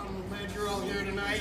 I'm glad you're all here tonight.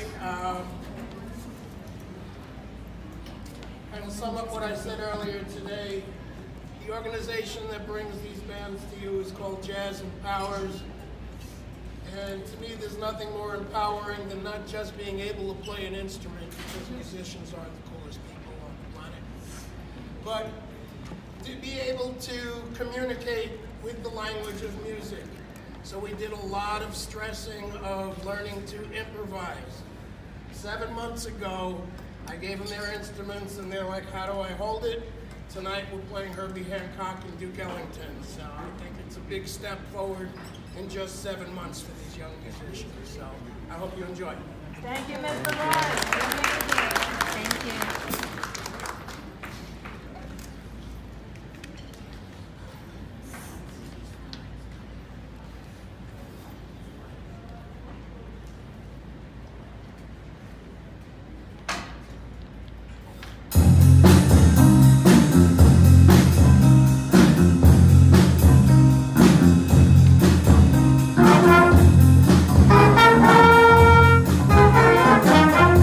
And to sum up what I said earlier today, the organization that brings these bands to you is called Jazz Empowers. And to me, there's nothing more empowering than not just being able to play an instrument, because musicians are the coolest people on the planet, but to be able to communicate with the language of music. So we did a lot of stressing of learning to improvise. 7 months ago, I gave them their instruments and they're like, how do I hold it? Tonight we're playing Herbie Hancock and Duke Ellington. So I think it's a big step forward in just 7 months for these young musicians. So I hope you enjoy. Thank you, Mr. Lawrence. Thank you. Thank you.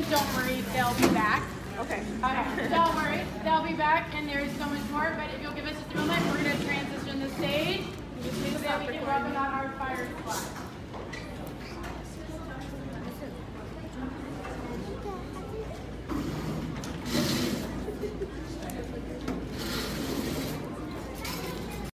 don't worry, they'll be back. Okay. Don't worry, they'll be back, and there's so much more. But if you'll give us just a moment, we're going to transition the stage so that we can work on